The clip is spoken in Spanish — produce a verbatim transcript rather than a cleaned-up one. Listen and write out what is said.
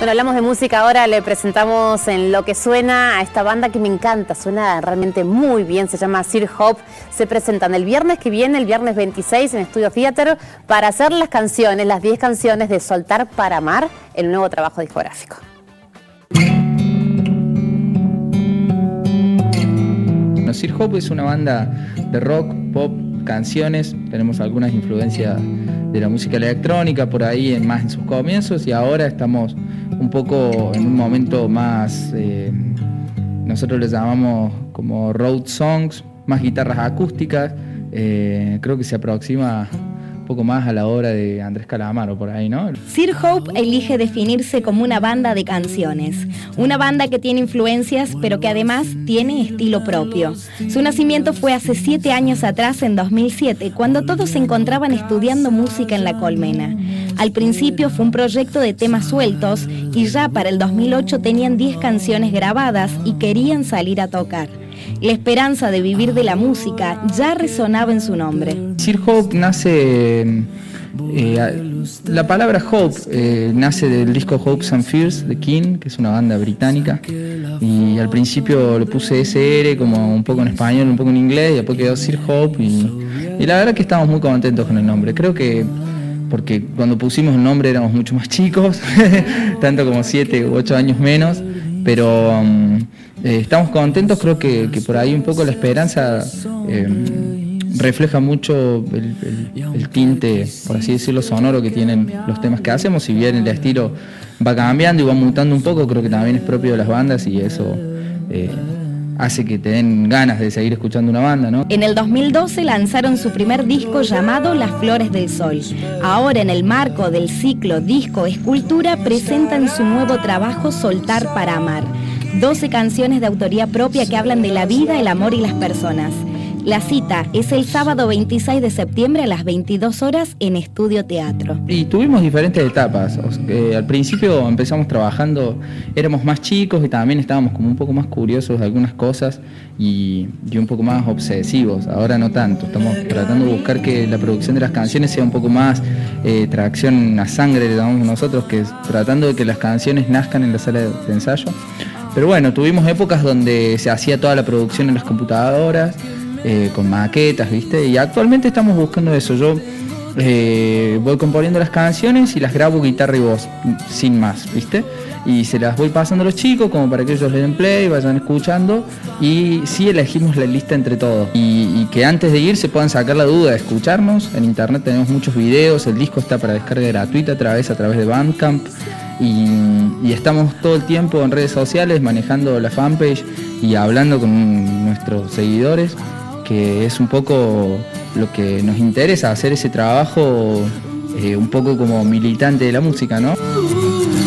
Bueno, hablamos de música ahora, le presentamos En Lo Que Suena a esta banda que me encanta, suena realmente muy bien, se llama Sir Hope. Se presentan el viernes que viene, el viernes veintiséis en Estudio Theater, para hacer las canciones, las diez canciones de Soltar para Amar, el nuevo trabajo discográfico. Sir Hope es una banda de rock, pop, canciones, tenemos algunas influencias de la música electrónica por ahí, en, más en sus comienzos, y ahora estamos un poco en un momento más, eh, nosotros le llamamos como road songs, más guitarras acústicas, eh, creo que se aproxima un poco más a la obra de Andrés Calamaro por ahí, ¿no? Sir Hope elige definirse como una banda de canciones, una banda que tiene influencias pero que además tiene estilo propio. Su nacimiento fue hace siete años atrás, en dos mil siete, cuando todos se encontraban estudiando música en La Colmena. Al principio fue un proyecto de temas sueltos y ya para el dos mil ocho tenían diez canciones grabadas y querían salir a tocar. La esperanza de vivir de la música ya resonaba en su nombre. Sir Hope nace, eh, la palabra Hope eh, nace del disco Hopes and Fears de King, que es una banda británica, y al principio le puse S R como un poco en español, un poco en inglés, y después quedó Sir Hope, y, y la verdad que estamos muy contentos con el nombre. Creo que porque cuando pusimos el nombre éramos mucho más chicos, tanto como siete u ocho años menos, pero um, eh, estamos contentos. Creo que, que por ahí un poco la esperanza eh, refleja mucho el, el, el tinte, por así decirlo, sonoro que tienen los temas que hacemos. Si bien el estilo va cambiando y va mutando un poco, creo que también es propio de las bandas, y eso eh, hace que te den ganas de seguir escuchando una banda, ¿no? En el dos mil doce lanzaron su primer disco llamado Las Flores del Sol. Ahora, en el marco del ciclo Disco Escultura, presentan su nuevo trabajo Soltar para Amar. doce canciones de autoría propia que hablan de la vida, el amor y las personas. La cita es el sábado veintiséis de septiembre a las veintidós horas en Estudio Teatro. Y tuvimos diferentes etapas. O sea, eh, al principio empezamos trabajando, éramos más chicos y también estábamos como un poco más curiosos de algunas cosas y, y un poco más obsesivos. Ahora no tanto. Estamos tratando de buscar que la producción de las canciones sea un poco más eh, tracción a sangre, le llamamos nosotros, que es tratando de que las canciones nazcan en la sala de, de ensayo. Pero bueno, tuvimos épocas donde se hacía toda la producción en las computadoras, Eh, con maquetas, ¿viste? Y actualmente estamos buscando eso. Yo eh, voy componiendo las canciones y las grabo guitarra y voz, sin más, ¿viste? Y se las voy pasando a los chicos como para que ellos le den play, vayan escuchando, y sí elegimos la lista entre todos. Y, y que antes de ir se puedan sacar la duda de escucharnos. En internet tenemos muchos videos, el disco está para descarga gratuita a través, a través de Bandcamp. Y, y estamos todo el tiempo en redes sociales manejando la fanpage y hablando con nuestros seguidores, que es un poco lo que nos interesa, hacer ese trabajo eh, un poco como militante de la música, ¿no?